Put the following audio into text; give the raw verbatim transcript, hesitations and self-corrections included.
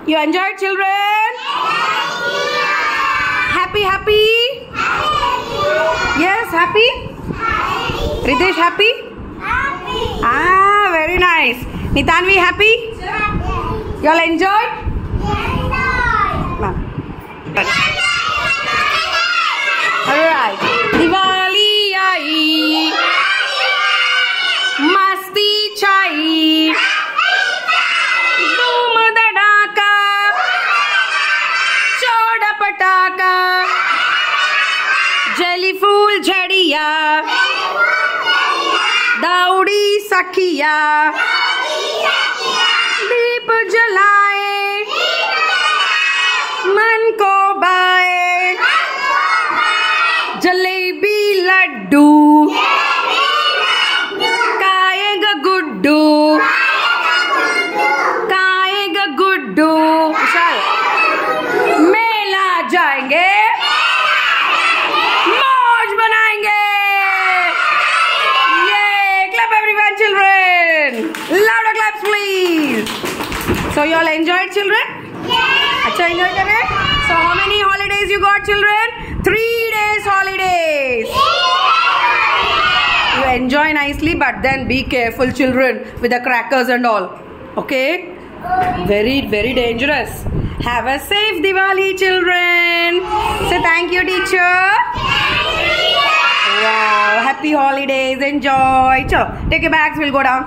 You enjoyed, children? Happy, happy? Yes, happy? Ritesh, happy? Ah, very nice. Nitanvi, happy? You all enjoyed? Alright. Diwali aayi. Masthi chayi. Dhoom dadaka. Choda pataka. Jelly fool jhadiya. Daudi sakhiya. दीप जलाए मन को बाए जलेबी लड्डू खाएगा गुड्डू खाएगा गुड्डू मेला जाएंगे मौज बनाएंगे ये clap everyone children louder claps please. So you all enjoyed, children? Yeah. अच्छा enjoy कर रहे? So how many holidays you got, children? Three days holidays. Yeah. You enjoy nicely, but then be careful, children, with the crackers and all. Okay? Very, very dangerous. Have a safe Diwali, children. So thank you, teacher. Wow, happy holidays. Enjoy. Chalo, take your bags. We'll go down.